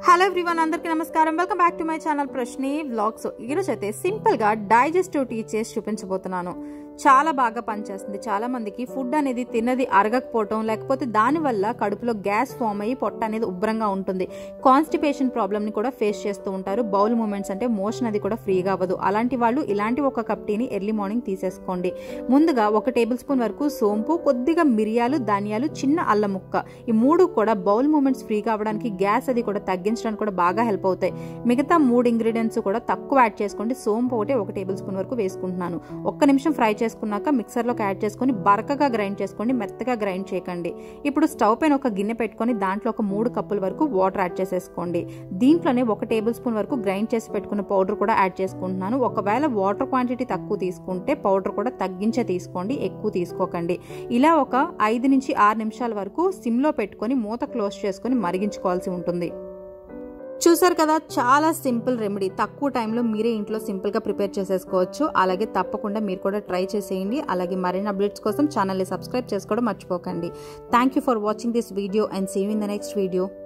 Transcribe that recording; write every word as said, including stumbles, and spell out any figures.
Hello everyone, అందరికీ నమస్కారం. Welcome back to my channel Prashni vlogs. ఈరోజు అయితే సింపుల్ గా డైజెస్టివ్ టీ చేసి చూపించబోతున్నాను. చాలా బాగా పనిచేస్తుంది. చాలా మందికి ఫుడ్ అనేది తిన్నది అరగకపోవటం, లేకపోతే దానివల్ల కడుపులో గ్యాస్ ఫామ్ అయ్యి పొట్ట అనేది ఉబ్బరంగా ఉంటుంది. కాన్స్టిపేషన్ ప్రాబ్లమ్ ని కూడా ఫేస్ చేస్తూ ఉంటారు. బౌల్ మూమెంట్స్ అంటే మోషన్ అది కూడా ఫ్రీగా అవ్వదు. అలాంటి వాళ్ళు ఇలాంటి ఒక కప్ టీని ఎర్లీ మార్నింగ్ తీసేసుకోండి. ముందుగా ఒక టేబుల్ స్పూన్ వరకు సోంపు, కొద్దిగా మిరియాలు, ధనియాలు, చిన్న అల్లం ముక్క, ఈ మూడు కూడా బౌల్ మూమెంట్స్ ఫ్రీగా అవ్వడానికి, గ్యాస్ అది కూడా తగ్గించడానికి కూడా బాగా హెల్ప్ అవుతాయి. మిగతా మూడు ఇంగ్రీడియంట్స్ కూడా తక్కువ యాడ్ చేసుకోండి. సోంపు ఒకటి ఒక టేబుల్ స్పూన్ వరకు వేసుకుంటున్నాను. ఒక్క నిమిషం ఫ్రై చేసుకున్నాక మిక్సర్లోకి యాడ్ చేసుకుని బరకగా గ్రైండ్ చేసుకోండి, మెత్తగా గ్రైండ్ చేయకండి. ఇప్పుడు స్టవ్ పైన ఒక గిన్నె పెట్టుకొని దాంట్లో ఒక మూడు కప్పుల వరకు వాటర్ యాడ్ చేసేసుకోండి. దీంట్లోనే ఒక టేబుల్ స్పూన్ వరకు గ్రైండ్ చేసి పెట్టుకున్న పౌడర్ కూడా యాడ్ చేసుకుంటున్నాను. ఒకవేళ వాటర్ క్వాంటిటీ తక్కువ తీసుకుంటే పౌడర్ కూడా తగ్గించే తీసుకోండి, ఎక్కువ తీసుకోకండి. ఇలా ఒక ఐదు నుంచి ఆరు నిమిషాల వరకు సిమ్లో పెట్టుకొని మూత క్లోజ్ చేసుకొని మరిగించుకోవాల్సి ఉంటుంది. చూసారు కదా, చాలా సింపుల్ రెమెడీ. తక్కువ టైంలో మీరే ఇంట్లో సింపుల్గా ప్రిపేర్ చేసేసుకోవచ్చు. అలాగే తప్పకుండా మీరు కూడా ట్రై చేసేయండి. అలాగే మరిన్ని అప్డేట్స్ కోసం ఛానల్ని సబ్స్క్రైబ్ చేసుకోవడం మర్చిపోకండి. Thank you for watching this video and see you in the next video.